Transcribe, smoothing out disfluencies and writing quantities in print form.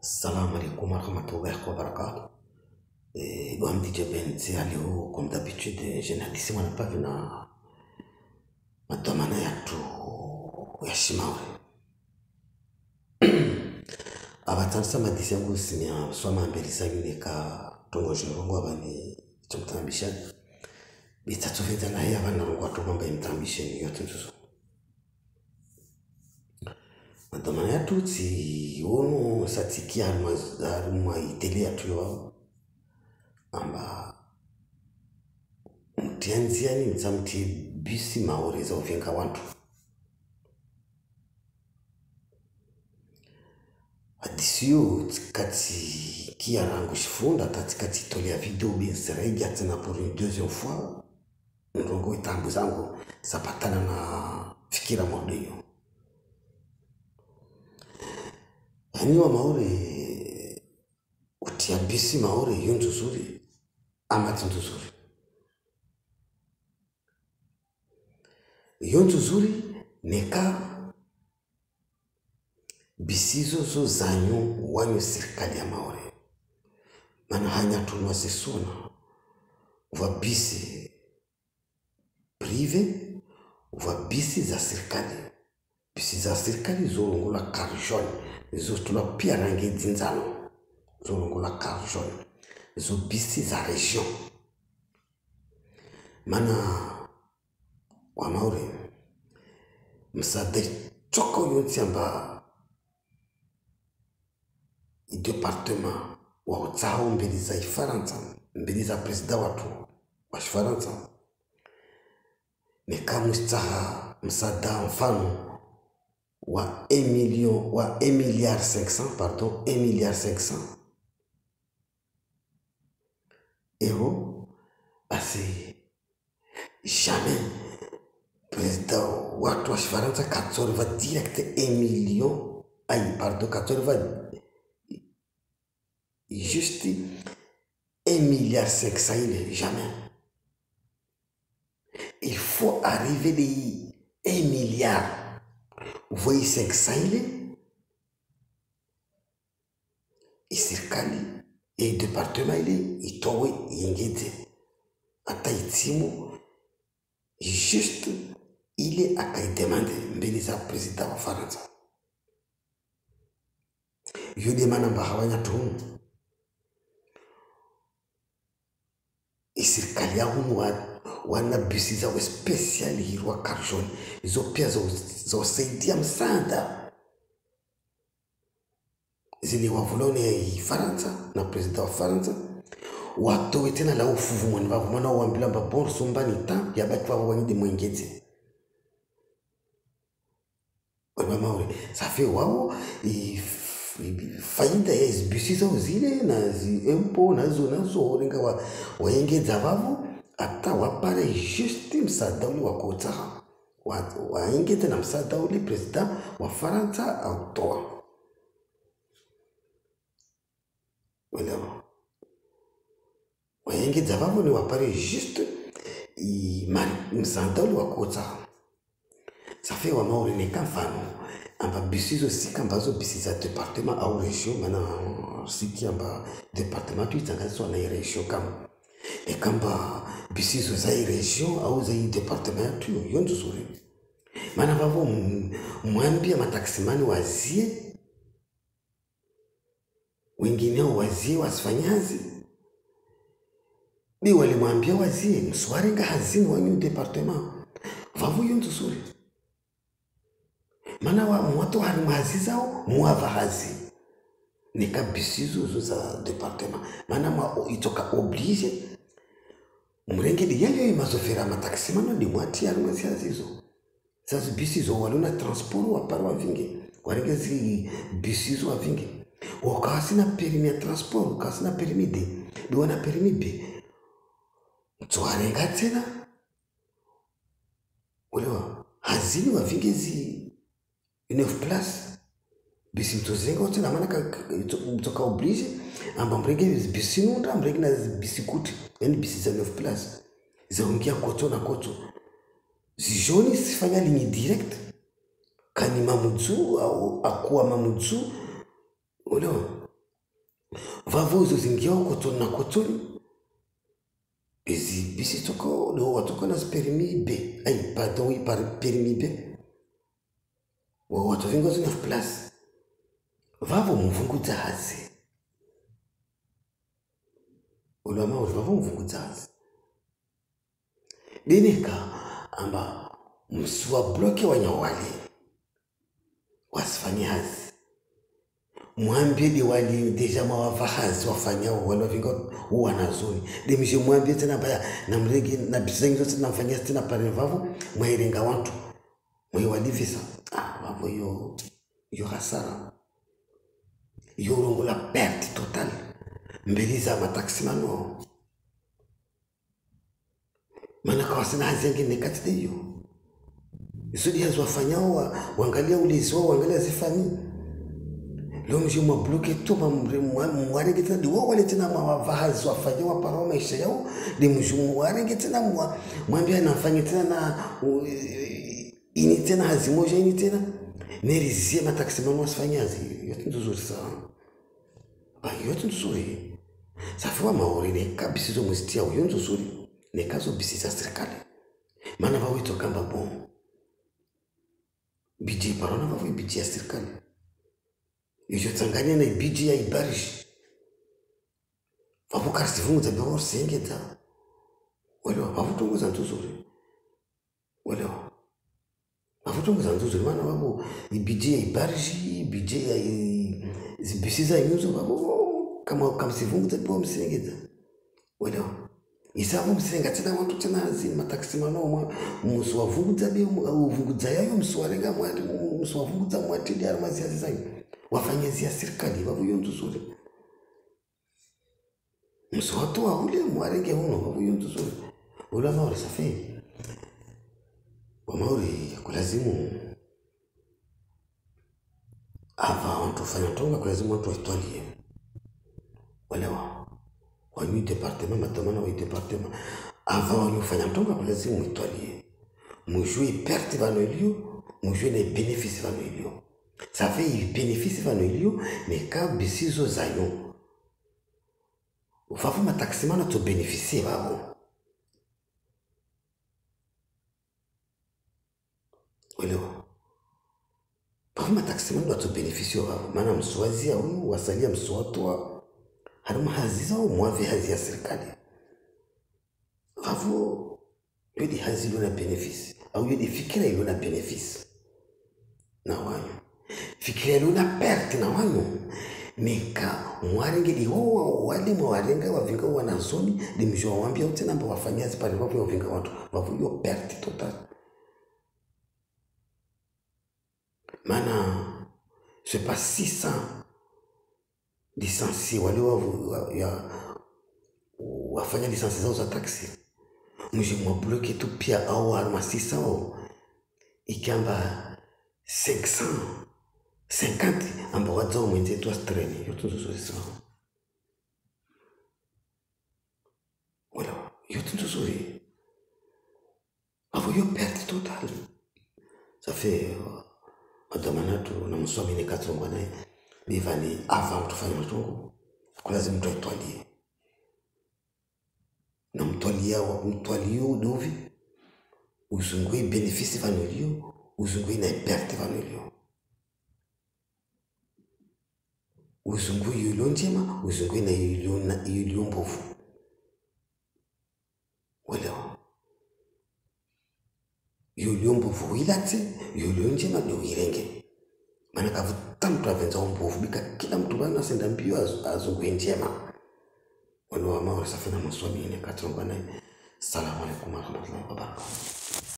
Salam alaikum warahmatullahi wabarakatuh. Bon, DJ Ben, c'est Aléo, comme d'habitude, je n'ai dit moi pas vu na matamana ya tu ya shimawe. Abatansa madisi yangu sinya swama mbele zangu nika tongo jorongo abani tumtambisha. Bitatu vita na ya bana rongo atomba imtambisha yote nzuzo. Matamana ya tu si ono satiki haruma itele ya tu yo amba mtianziani mtsamti bisi maore za uvinga wantu adisiyo kati kia rango shifunda kati tolea video biensiregi atina pour une deuxième fois ndongo itambu zangu zapatana na fikira mwadeyo aniwa maore utia bisi maore yonzo zuri ama tundu zuri yonzo zuri neka bisizo zo zanyo wanyo serikali ya maore mana hanya tunwa sesona wa bisi prive wa bisi za serikali zorongola karjoni zo tula pia rangi zinzano zorongola karjoni zo bisi za region mana wa maore msade choko yonti amba departement wa utsaho mbili za Ifaransa mbili za presida watu wa Ifaransa nika mustaha msada mfano wa 1 milliard 500 pardon 1 milliard 500 euro basi jamais presida watu wa Ifaransa katorva direct 1 million ay pardon katorva juste 1 milliard 500 jamais. Il faut arriver de 1 milliard. Vous voyez 500 et serikali et département itowe yengete ataitimu juste il est à demander mbele za président wa Faransa. Yo demanda mbahawanya tu serikali yao wana bisi za special hirwa karjoni izo pia za usaidia msaada zile wavulone ya Faransa na president wa Faransa watowe tena la ufuvu mwani wavu mwana wambila mba bon sumbani ta ya batu wa wanyide mwengeze wama maure safi wao faida ya bisi zao zile na empo nazo orenga waengeza wavu ata wapare juste msaada ule wakota waengeza na msaada ule president wa Faransa autoa welewa waengeza wavu ni wapare juste msaada ule wakota safi wa mauri ni kamfano amba bisizo sika mbazo bisi za departement au region mana siki amba departement tu itangazo na region kama e kamba bisizo za region au za departement tu yonzo zuri mana bavo mwambia mataksimani wazie wengine wazie wasifanyazi ni wale mwambia wazie mswarenga hazini wanyu departement bavo yonzo zuri mana wa mwato hari mahazi zao muava hazi nika bisizo za departement mana mwa itoka oblige murengeli yayo imazofera mataxi mana ni mwati hari mahazi hazizo sasa bisizo waluna transport wa parwa vingi warengezi bisizo wa vingi wakasi na permis ya transport wakasi na permis D biwana permis B mtuwarenga tena ulewa hazini wa vingi 9 place bisi mtozenga wote na maana mtoka oblige amba mrege bisi nunda mrege na bisi kuti yani bisi za 9 place zaongia koto na koto zijoni sifanya ligne direct kani mamudzu au akuwa mamudzu ulo vavozo zingia kotoni na kotoni ezi bisi toko do watoka na permis B ay pardon oui par permis B wa watu vingo zina place vavo mvunguza hazi ulama vavo mvunguza hazi dineka amba mswa bloke wanyawali wasifanye hazi mwambie di wali deja mawafahazi wafanya wala vingo wanazoni demishe mwambie tena baya na mregi na bisengo tena nafanya tena pale vavo mwirenga watu mwiwalivisa vavo yo hasara yo rongo la perte totale mbeliza mataximano mana kwa sana hazengi nekati de yo isudi hazo wafanyao waangalia ulezi wao waangalia zifani leo mjuma bloke tu mwarenge tena diwo wale tena mavahazi wafanyao para maisha yao de mjuma warenge tena mwambia anafanya tena na ini tena hazimoja ini tena nerizie mataximano wasfanyazi yote nzuri sana yote nzuri safiwa maorine kabisa zo mstia uyo nzuri ne kazo bisi za serikali maana wawito kamba bon biji parona wawi biji ya serikali iyo Tanzania na biji ya ibarish wapo karsifungu za bewa sengeta wale wapo tungu za nzuri wale wapo za nzuri maana wapo biji ya ibarish biji ya bisi za yuzo wapo kama sifungu za bewa sengeta wale isabu msenga tena watu tena hazini mataximano mswa vunguza bi au vunguza yayo mswarenga mwati mswa vunguza mwati ndi armazi azizai wafanyezi ya serikali babu yonto zuri mswa tu ule mwarenge huno babu yonto zuri ula mauri safi wa mauri kulazimu ava watu fanya tonga kulazimu watu waitwalie walewa wa yu departement matamana wa departement avant nous faisons tout comme les hommes étoilés nous jouer perte va nous lieu nous jouer les bénéfices va nous lieu ça fait bénéfice va nous lieu mais quand bisizo zayon on va vous mataxement notre bénéficier va bon voilà pas vous mataxement notre bénéficier va madame choisir ou wasalia mswatwa haruma haziza au mwavi hazi ya serikali vavo yodi hazi ilo na benefisi au yodi fikira ilo na benefisi na wanyo fikira ilo na perte na wanyo nika mwarenge di hoa wali mwarenga wavinga wanazoni di mjua wambia ute namba wafanyazi pale wapu ya wavinga watu vavo yo perte total mana c'est pas 600 licencié wale wafanya licensi zao za taxi mji mbloke tu pia au arma 600 ikamba 550 ambo wadzao mwenze tu astreni yote nzo sawa wala yote nzo zuri avo yo perte total ça fait madamanato na mswami ni katrongwa naye bivani avant tufanye mtungu kulazimu mtu aitwalie na mtwalio dovi uzungwe benefisi vanolio uzungwe na perte vanolio uzungwe yulo njema uzungwe na yulo mbovu wala yulo mbovu ilate yulo njema ndo irenge mana kavuta mtu avenza umbovu bika kila mtu bana senda mbio azungwe njema wala wa maura safina maswami ne katronga naye. Assalamu alaikum warahmatullahi wabarakatuh.